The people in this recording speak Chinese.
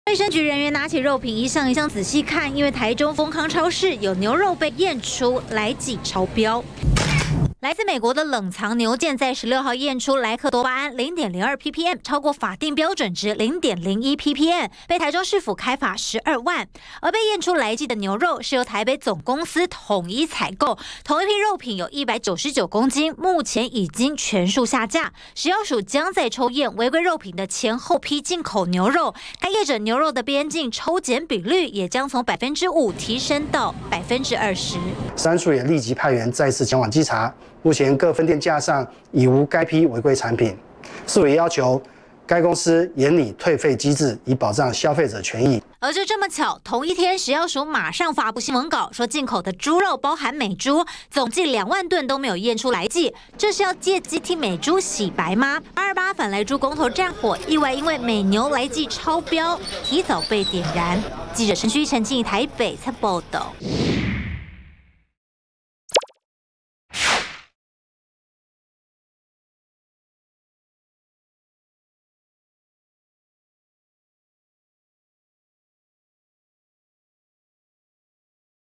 卫生局人员拿起肉品一项一项仔细看，因为台中丰康超市有牛肉被验出来剂超标。 来自美国的冷藏牛腱在16号验出莱克多巴胺0.02 ppm， 超过法定标准值0.01 ppm， 被台中市府开罚12万。而被验出来剂的牛肉是由台北总公司统一采购，同一批肉品有199公斤，目前已经全数下架。食药署将在抽验违规肉品的前后批进口牛肉，该业者牛肉的边境抽检比率也将从5%提升到20%。 3署也立即派员再次前往稽查。 目前各分店架上已无该批违规产品，市委要求该公司严拟退费机制，以保障消费者权益。 而就这么巧，同一天，食药署马上发布新闻稿，说进口的猪肉包含美猪，总计2万吨都没有验出来剂，这是要借机替美猪洗白吗？228反来猪公投战火，意外因为美牛来剂超标，提早被点燃。记者陈旭陈静台北采报道。